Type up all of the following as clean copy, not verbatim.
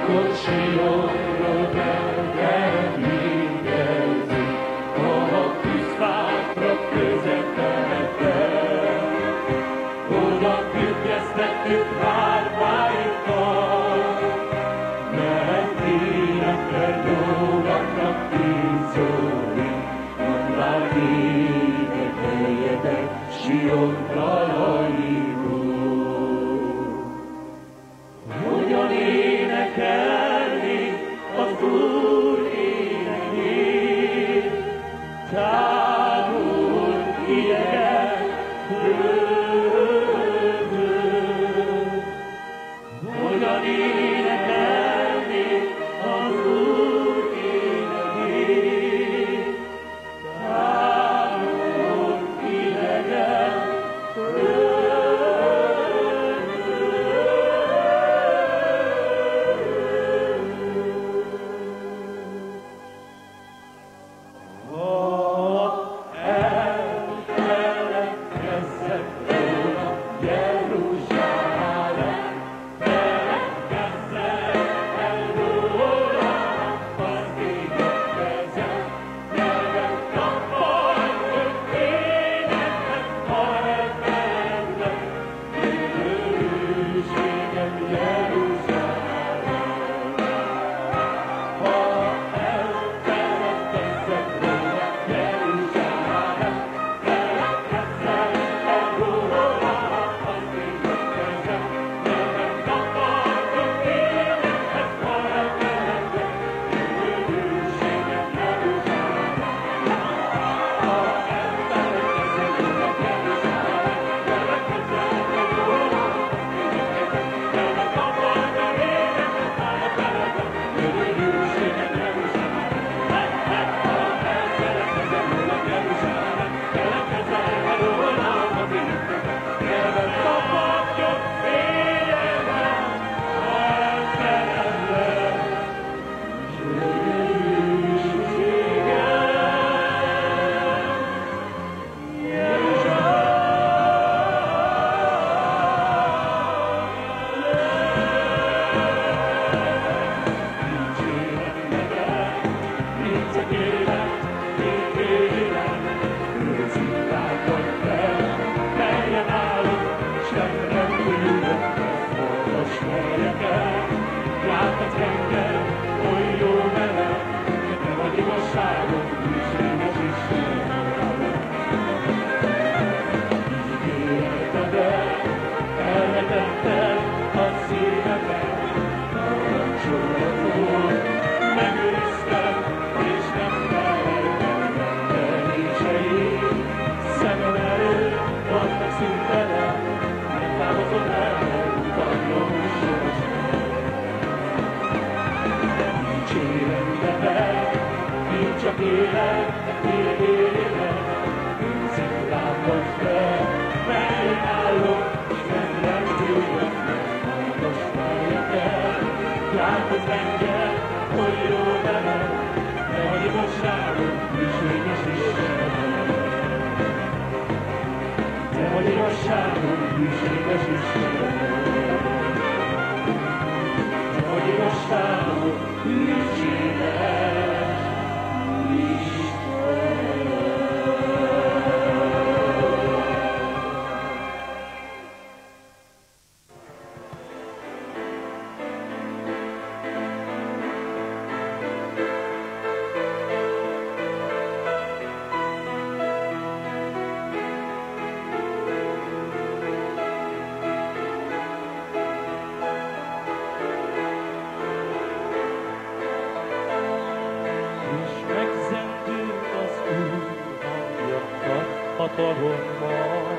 hatalommal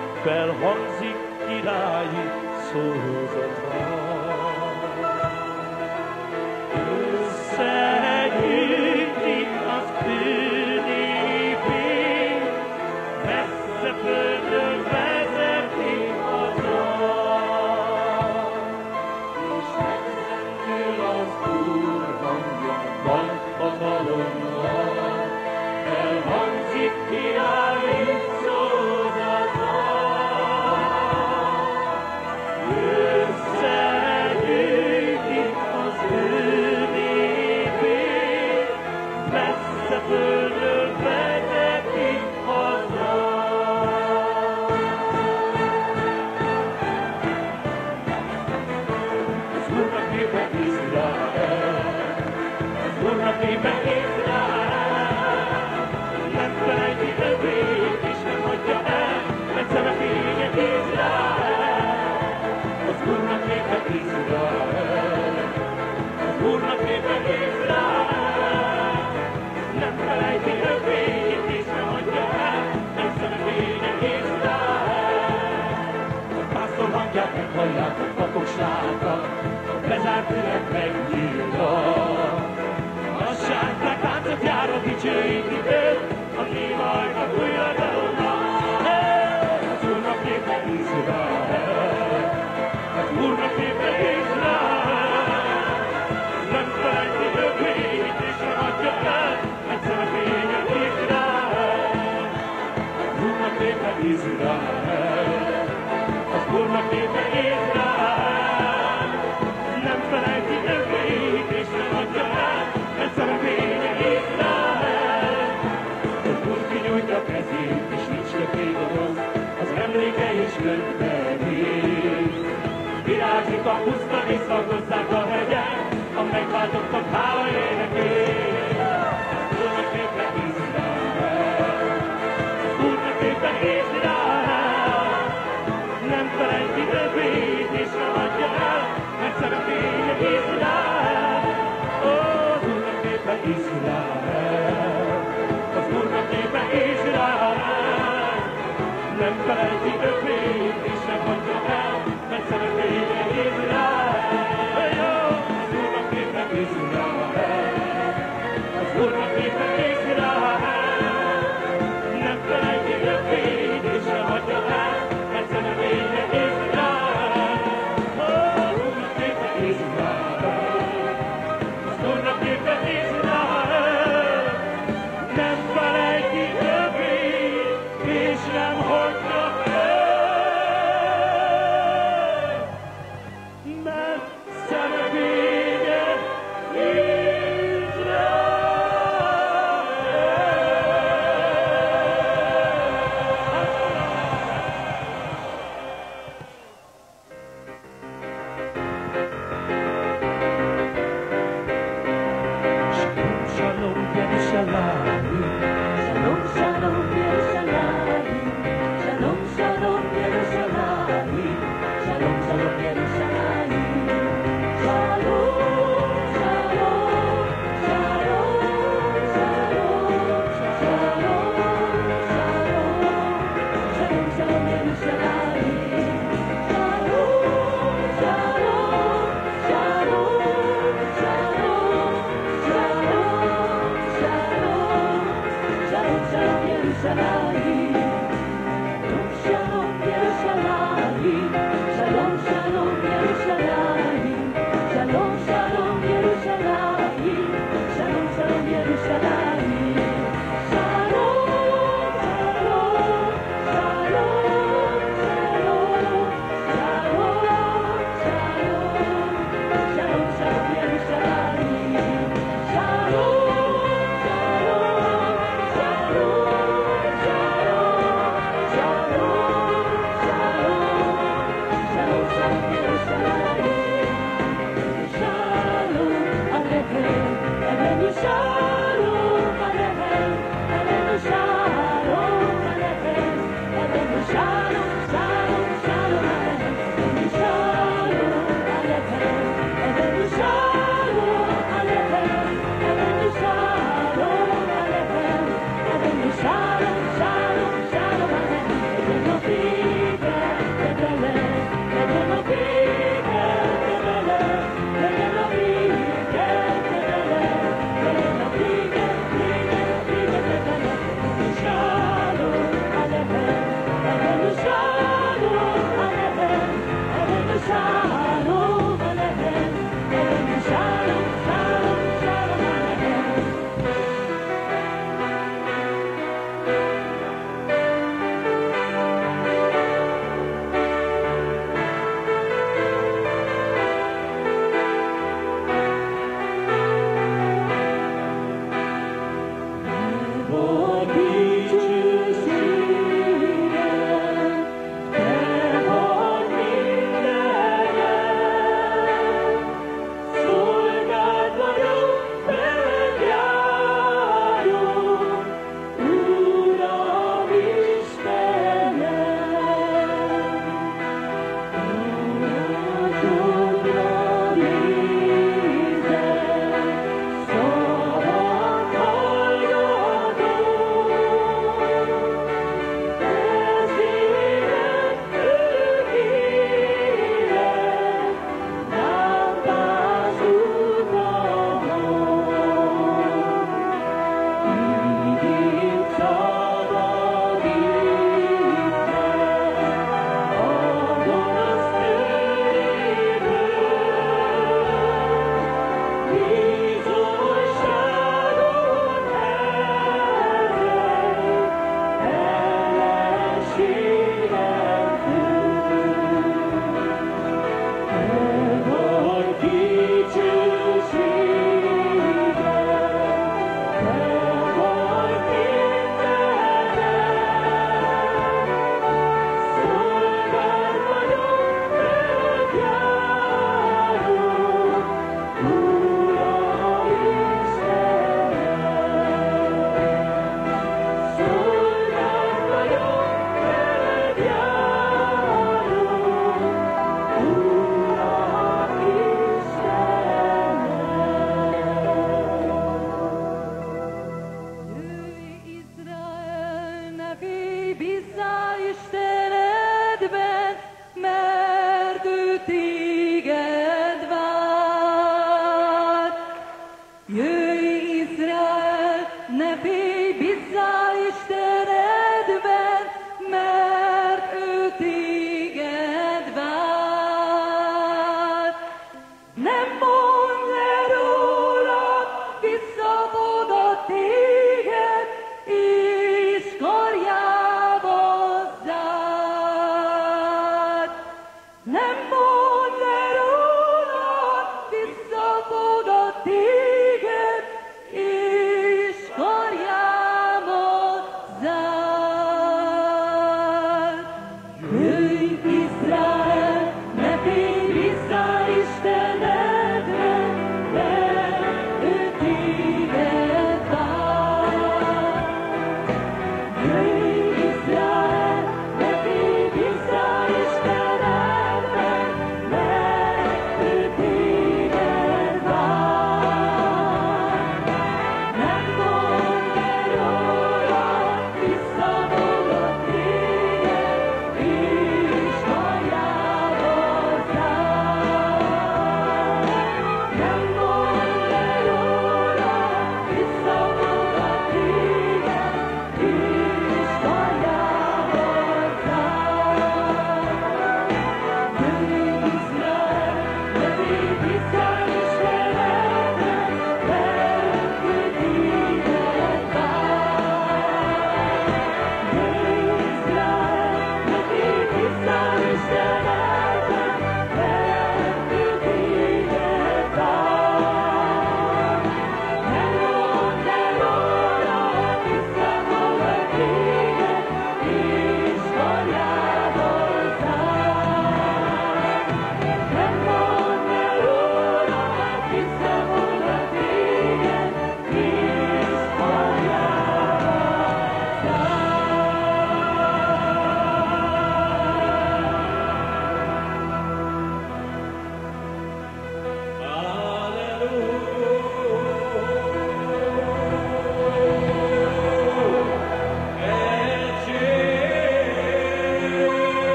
felhangzik királyi szózata. Összegyűjtik az ő népét, messze földön vezeti haza, és megszentül az Úr hangja nagy hatalommal, felhangzik királyi szózata. népe Izrael, az Úrnak népe Izrael, nem felejti övét, és nem hagyja el, mert szeme fénye Izrael, az Úrnak népe Izrael, az Úrnak népe Izrael, nem felejti övét, és nem hagyja el, mert szeme fénye Izrael. A pásztor hangját meghallják, a papok slátak, a bezárt fülek megnyílnak. Lasság táncot jár, a dicsőítik őt, a névajnak újra dalolnak. Az Úrnak népe Izrael, az Úrnak népe Izrael, nem felejti övét, és nem adja el, mert szeme fénye Izrael. Az Úrnak népe Izrael, az Úrnak népe Izrael, nem felejti övét, és nem adja el, mert szeme fénye Izrael. Az Úr kinyújtja kezét, és nincs többé gonosz, az emléke is könyvedik. Virágzik a puszta, és szaggozzák a hegyek, a megváltottak hála énekél. Az Úrnak népe Izrael, az Úrnak népe Izrael, nem felejti övét, és nem adja el, mert szeme fénye Izrael. Az Úrnak népe Izrael, az Úrnak népe Izrael, nem felejti övét, és nem hagyja el, mert szeme fénye Izrael. Az Úrnak népe Izrael, az Úrnak népe Izrael, nem felejti övét, és nem hagyja el, mert szeme fénye Izrael. Az Úrnak népe Izrael, az Úrnak népe Izrael, nem felejti övét, és nem hagyja el, mert szeme fénye Shalom, Yerushalayim. Shalom, shalom, Yerushalayim. Shalom, shalom, Yerushalayim. Shalom, shalom, Yerushalayim. Shalom,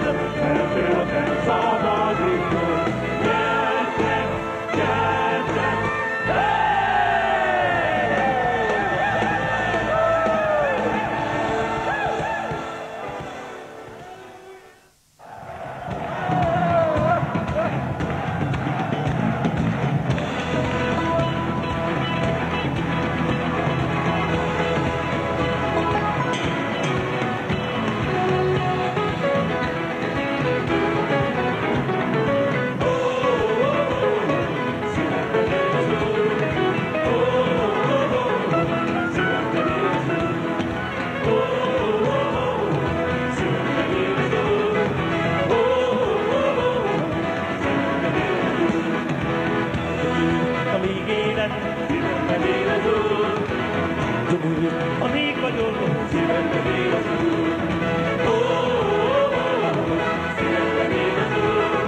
eltöltem szabadítom. Gyertek, gyertek, amíg élet, szívemben él az Úr. Gyomorult, amíg vagyok, szívemben él az Úr. Szívemben él az Úr.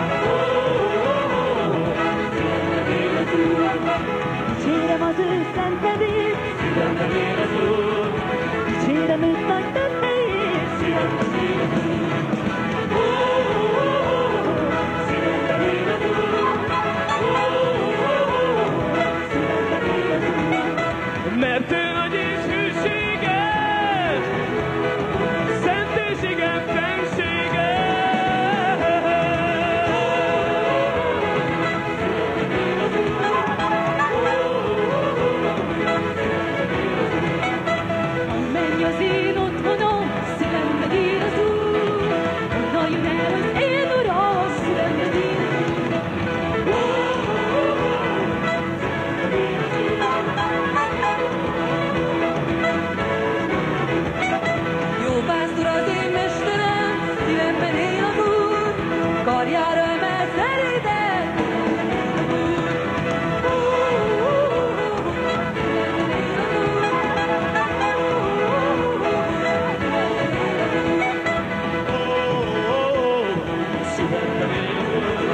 Szívemben él az Úr. Dicsérem az ő szent nevét, Szívemben él az Úr. dicsérem őt nagy tetteiért. Szívemben él az Úr. Szívemben él az Úr. Mert ő nagy és hűséges, szentősége, fensége. Menj az én otthonom, szívemben él az Úr. Onnan jön el az én Uram, szívemben él az Úr. Jó pásztor az én mesterem, szívemben él az Úr. Karjára emel szerédet, Szívemben él az Úr.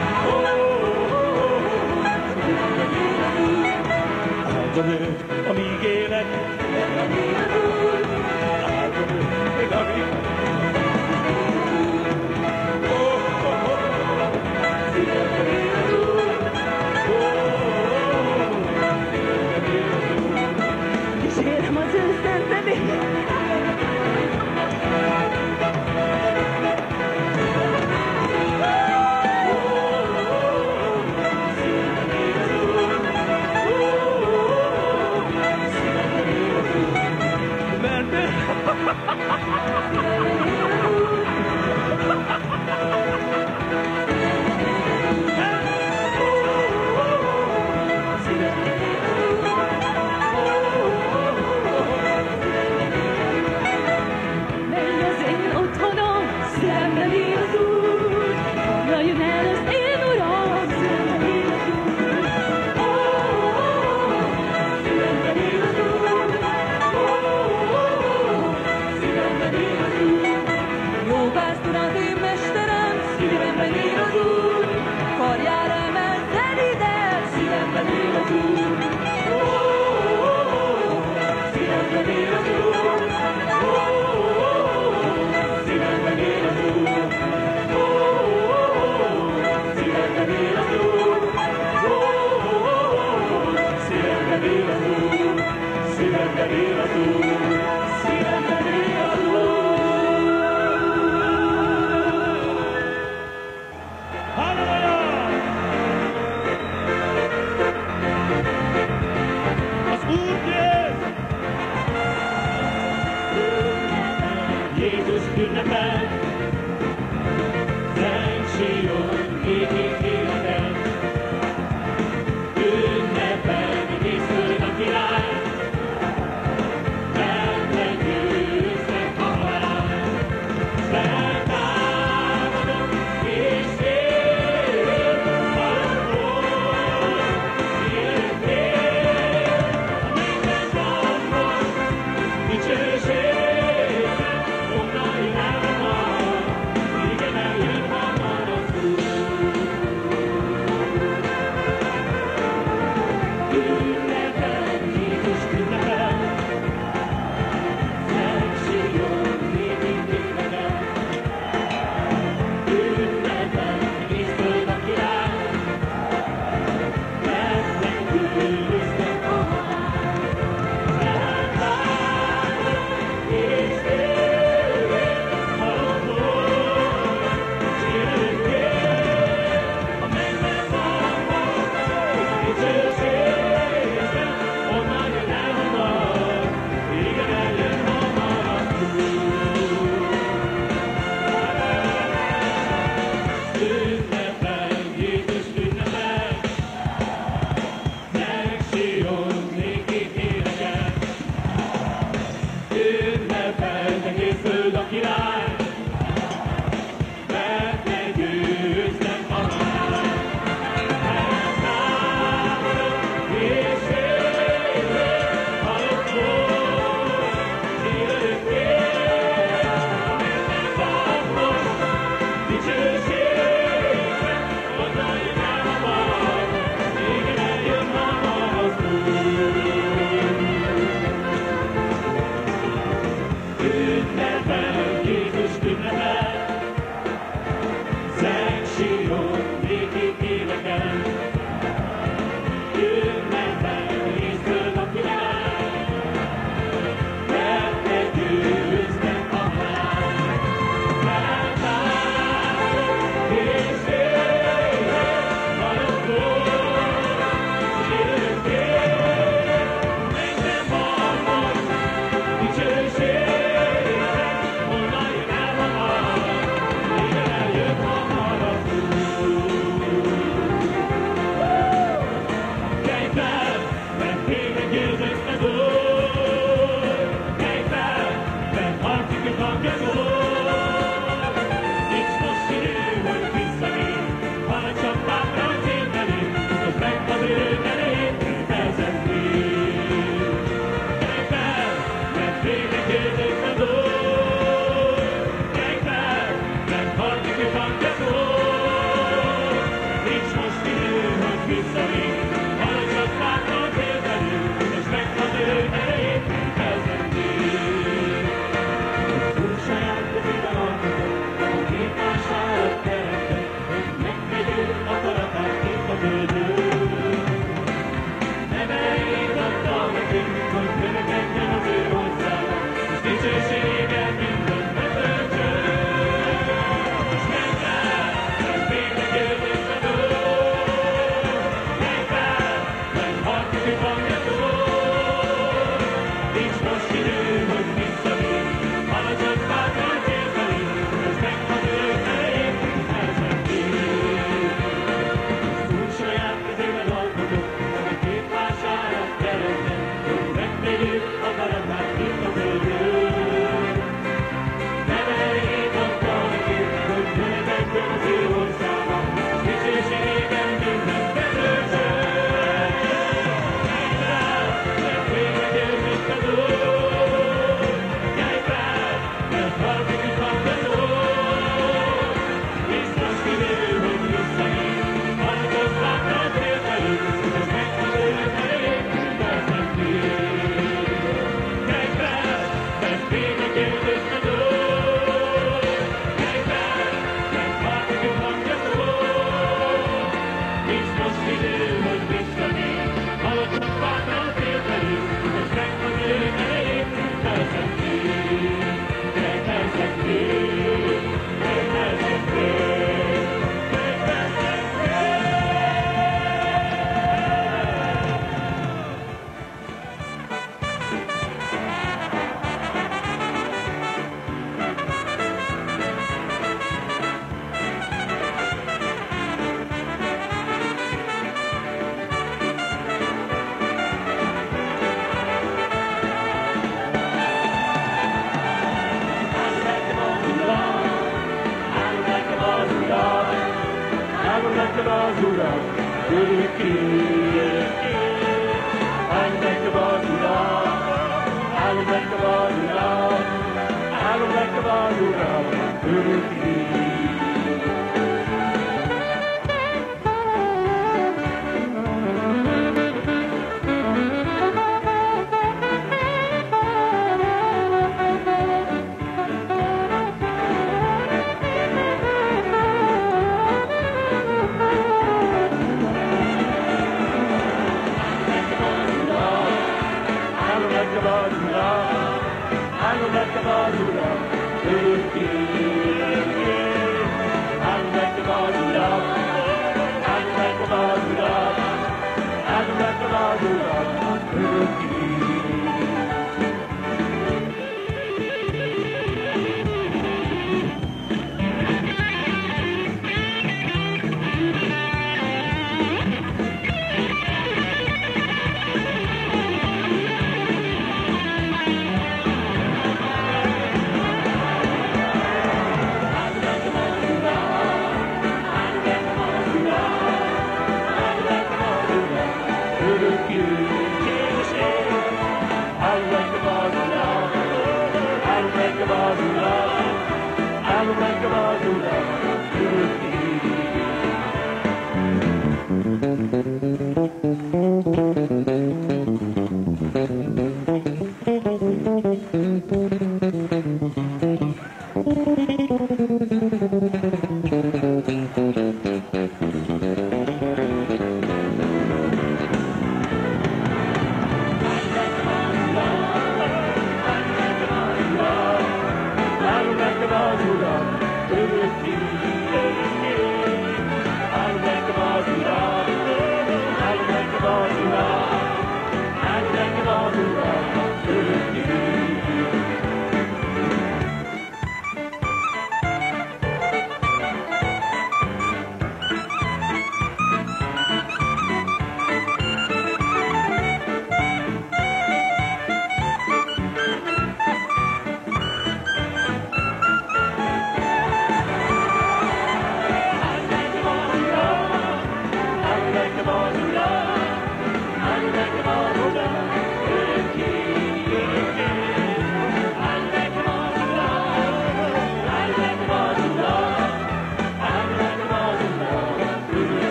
Áldom őt, amíg élek, áldom őt, még amíg. Szívemben él az Úr. Szívemben él az Úr. dicsérem az ő szent nevét. Menj az én otthonom, szívemben él az Úr. Onnan jön el az én Uram, szívemben él az Úr. Szívemben él az Úr. Szívemben él az Úr. Jó pásztor az én mesterem, szívemben él az Úr. Karjára emel szerédet, szívemben él az Úr. Szívemben él az Úr. Szívemben él az Úr. Szívemben él az Úr. Szívemben él az Úr. Szívemben él az Úr. Szívemben él az Úr. Halleluja! Az Úr jön! Jézus ünnepel, Szent Sion égig életel. Ünnepelni készül a király,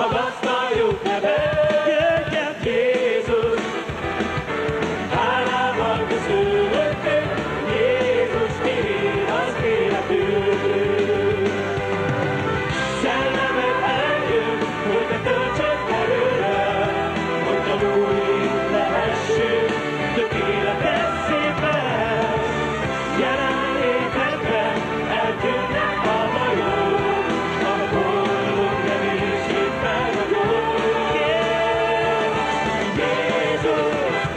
magasztaljuk nevet, jöjjön Jézus. Hálával köszönöttünk, Jézus tiéd az életünk. Szellemed eljön, hogy te töltsed erővel, hogy tanulni lehessünk tökéletes szépen. Jelenlétedben eltűnnek a bajok, a boldog reménység felragyog. Jézus,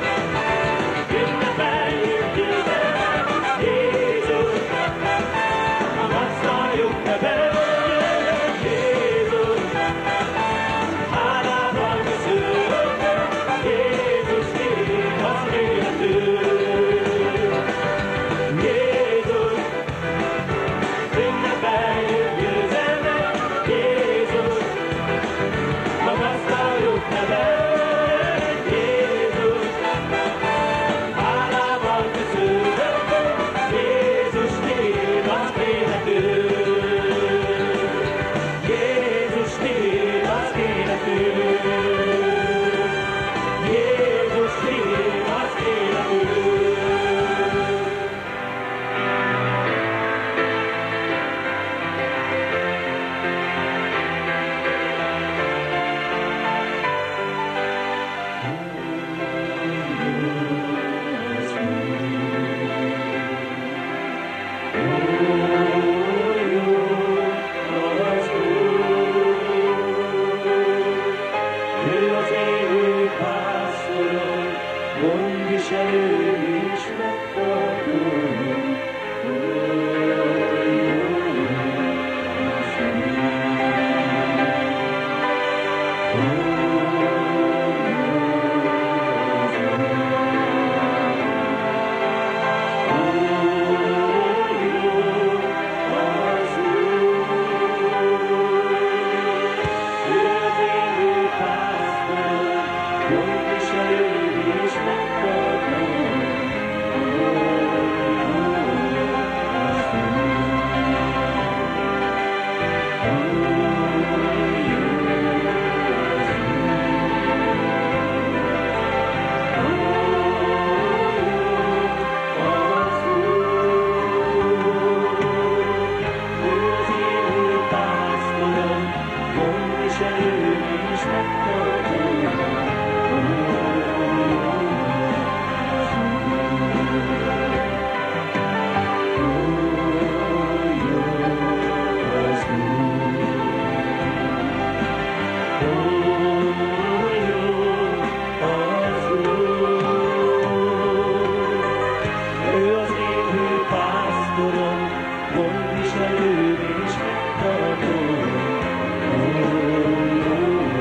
ünnepeljük győzelmet, Jézus, magasztaljuk neved, Jézus, hálával köszönöttünk, Jézus, tiéd az életünk. Jézus, ünnepeljük győzelmet, Jézus, magasztaljuk neved, Jézus, hálával köszönöttünk, Jézus, tiéd az életünk. Jézus, tiéd az életünk. Jézus, tiéd az életünk. Ő az élő pásztorom, gondviselő és megtartom. Gondviselő és megtartó.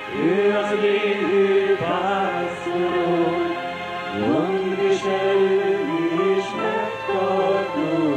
ő az élő pásztorom, gondviselő és megtartó.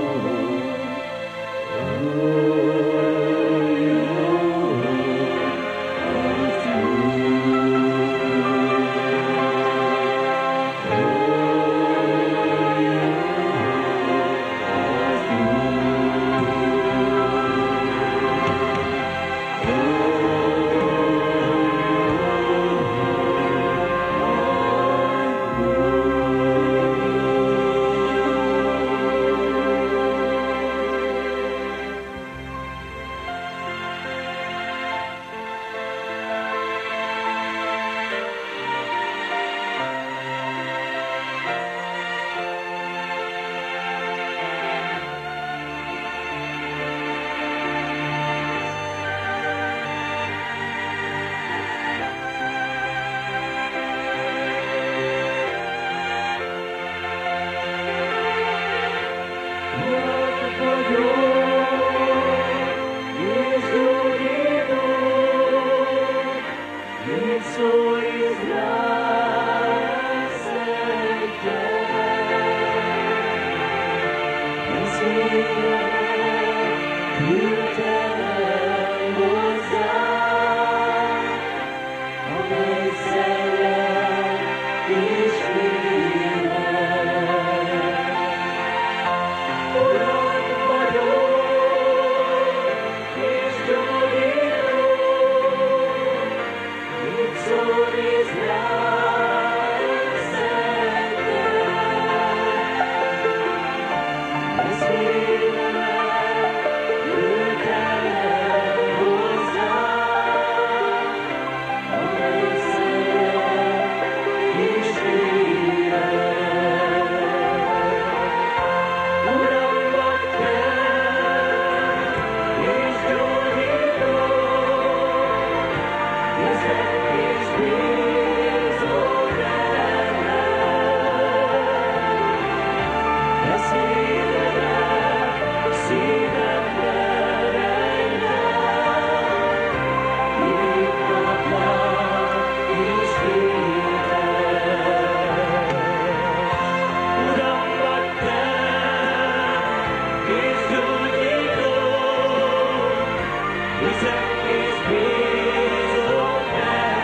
Hiszek és bízom benne.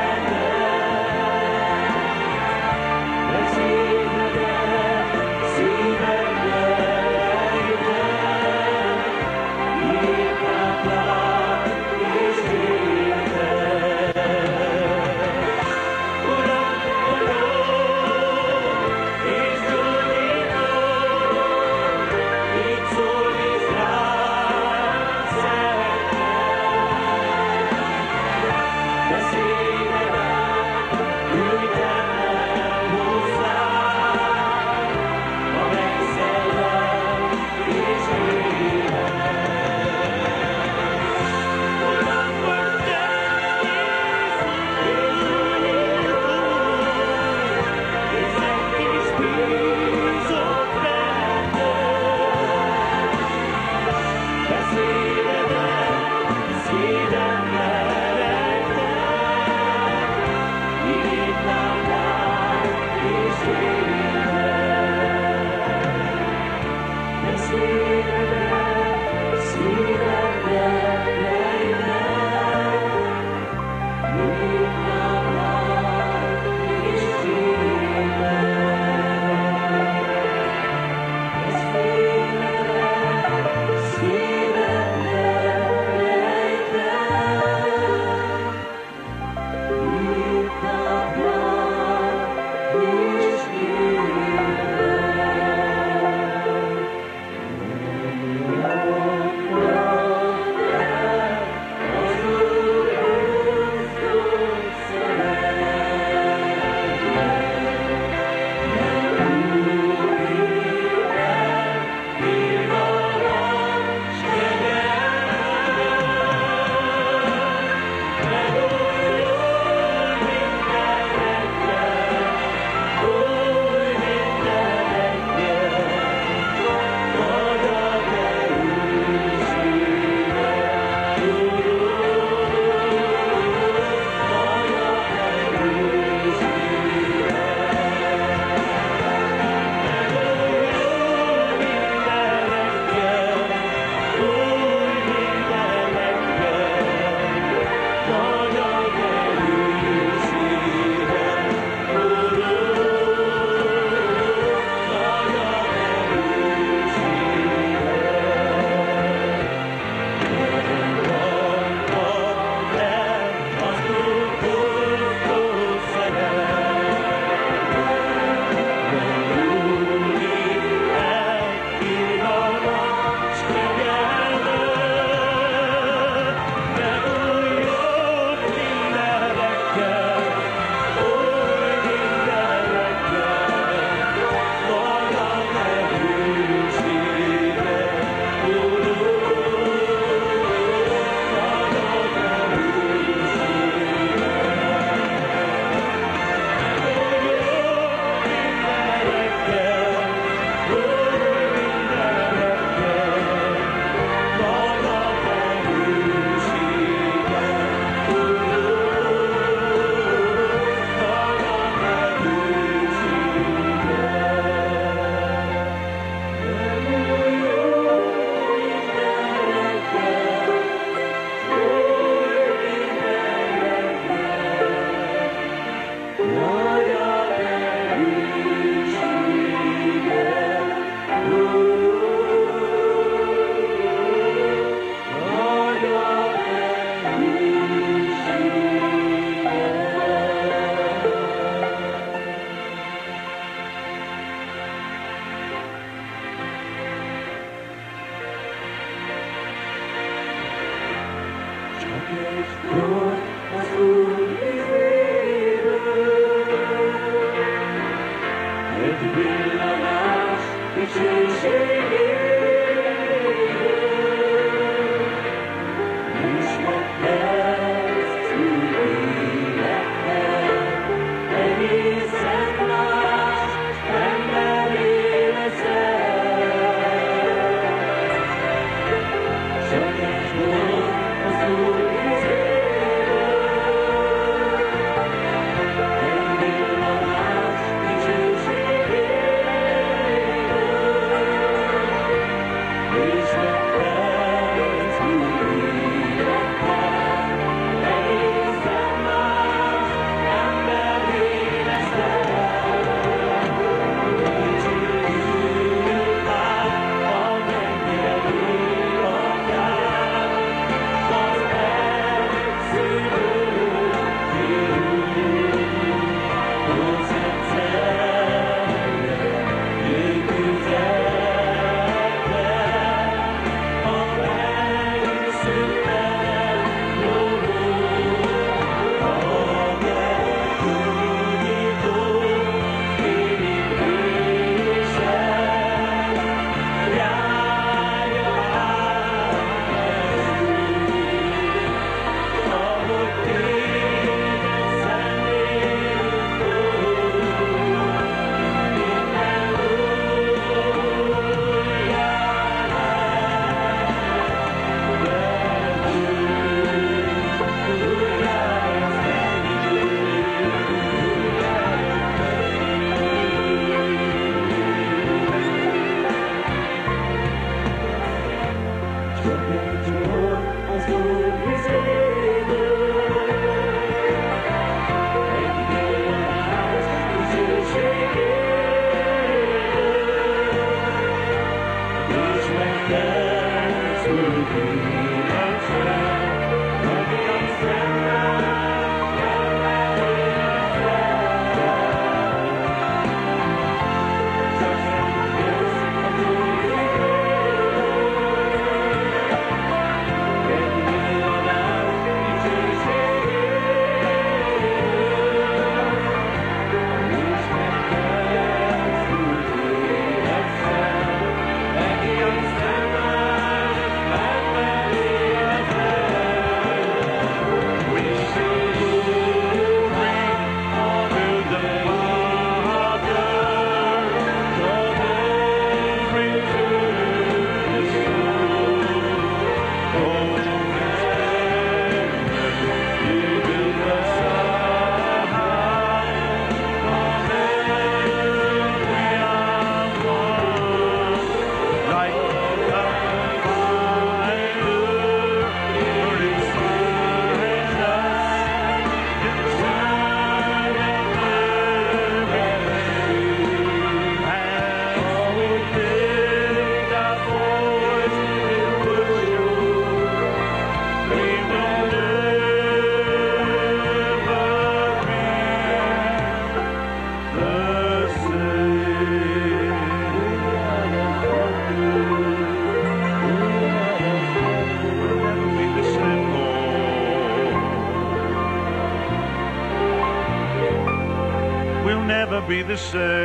never be the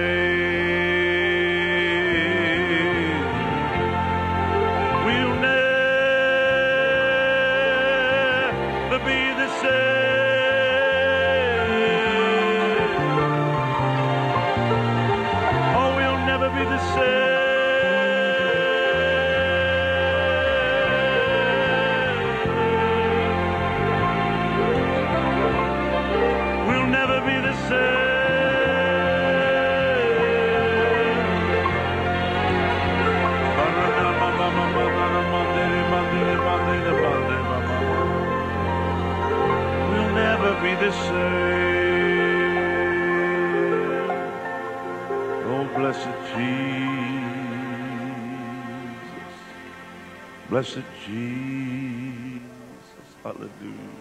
same. We'll never be the same. Oh, we'll never be the same. We'll never be the same. We'll never be the same. Oh, blessed Jesus. Blessed Jesus. Hallelujah.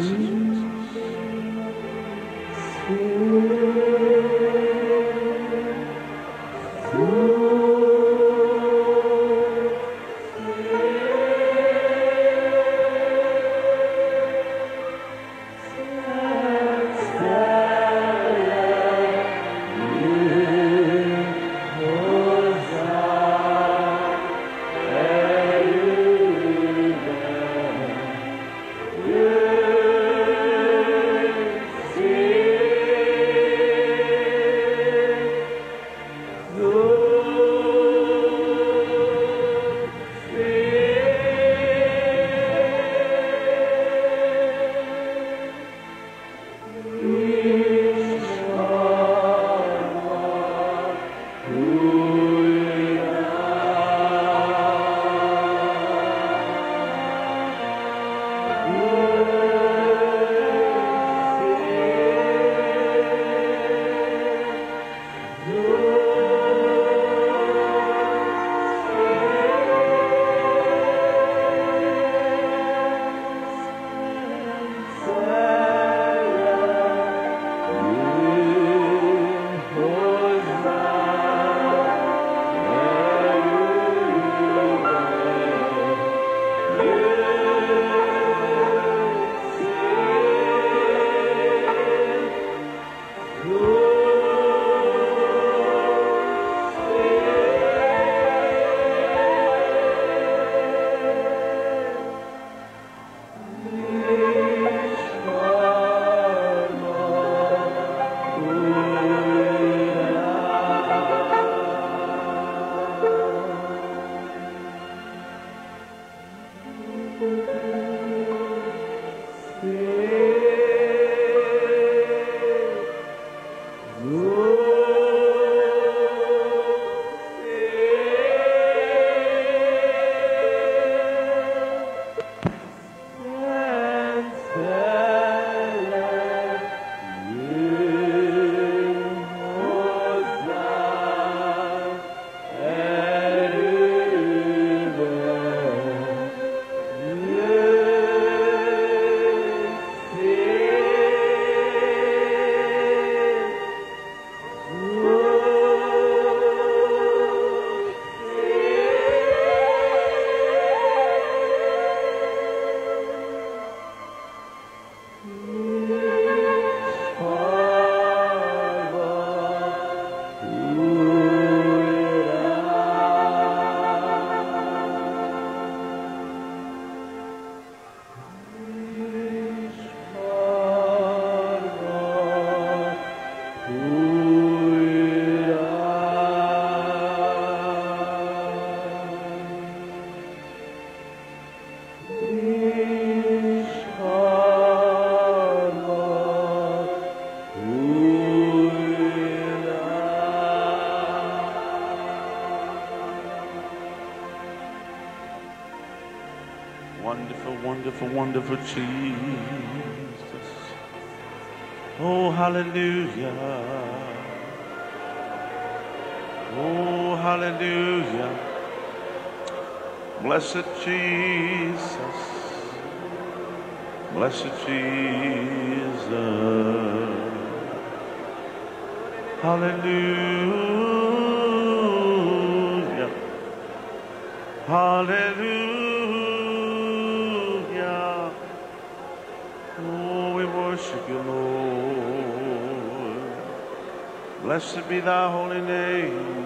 Wonderful, wonderful, wonderful Jesus. Oh, hallelujah. Oh, hallelujah. Blessed Jesus. Blessed Jesus. Hallelujah. Hallelujah. Oh, we worship you, Lord. Blessed be thy holy name.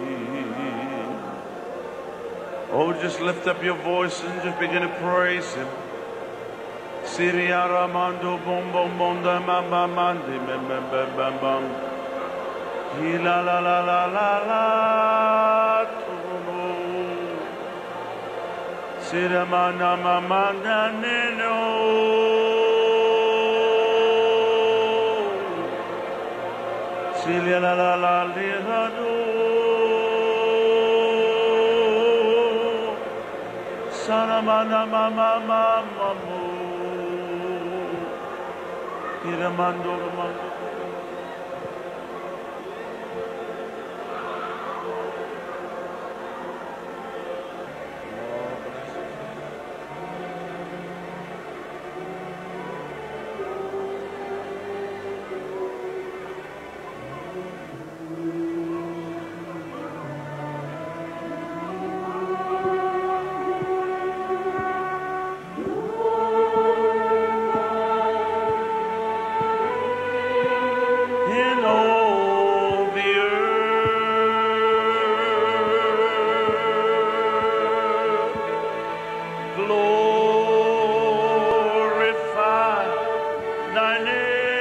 Oh, just lift up your voice and just begin to praise him. Siria Ramando bom bom bom da ma ma mandi bam bam bam bam bam. La la la la la la. Siria mana ma manda neno. Siria la la la la do. Sana mana ma ma ma ma mo. Iramando ramando. thy name.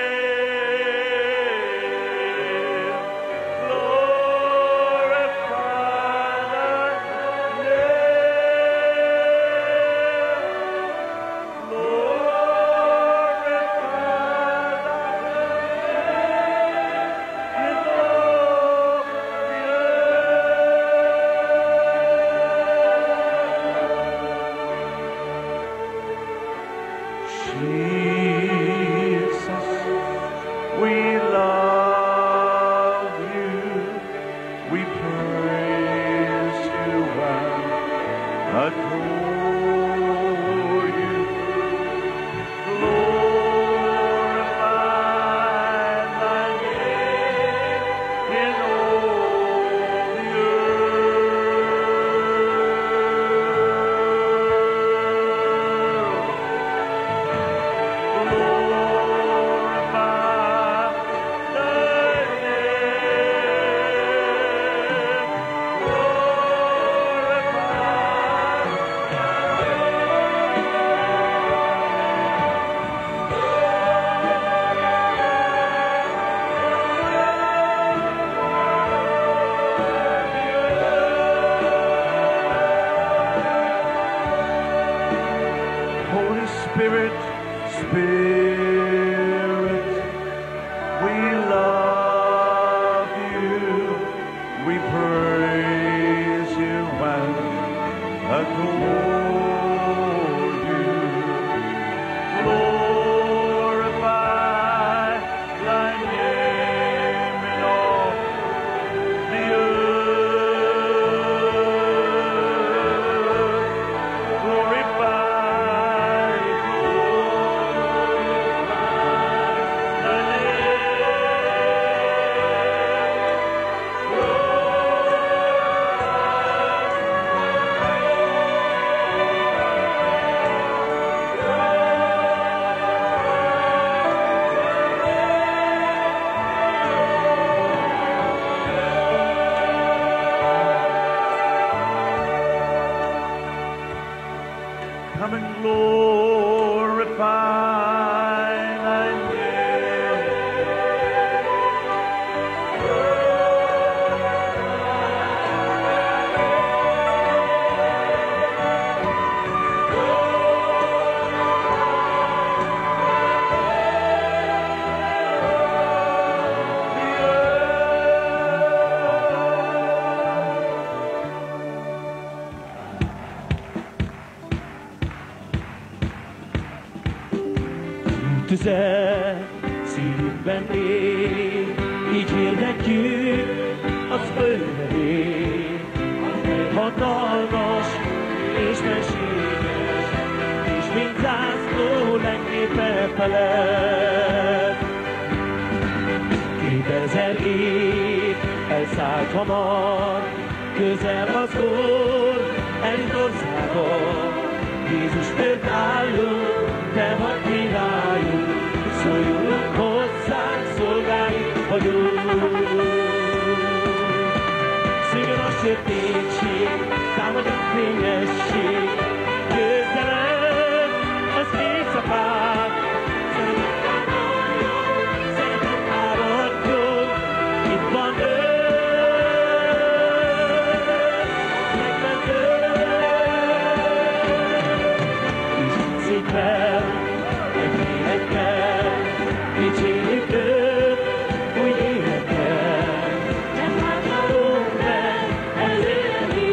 Come and glorify thy name. Tüze szívben él, így hirdetjük az ő nevét, amely hatalmas és mesélyes, és mint zászló legnépe felett. 2000 év elszállt hamar, közel az Úr eljut országba. Jézus főtt állunk, te vagy királyunk, szóljunk hozzánk, szolgálni vagyunk. Szűjjön a sötétség, támad a fényesség, győzelem az éjszakát. Szeretet áradjon, itt van ő. Fel, egy életkel, dicsérjük őt, új életkel. Nem hátrálunk meg, előre mi,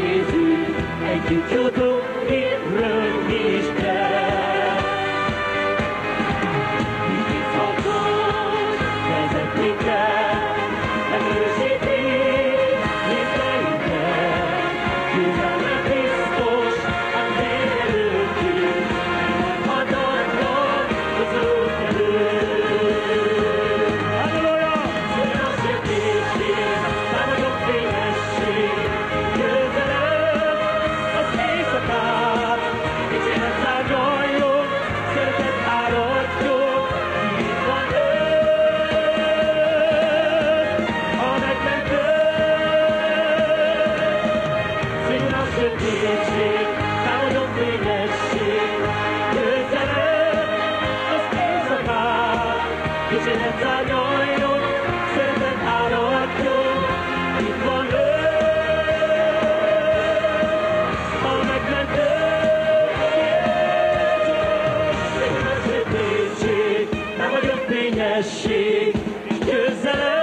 Dicséret szárnyaljon, szeretet áradjon, itt van ő, a megmentő Jézus. Nem a sötétség, nem a fényesség, győzelem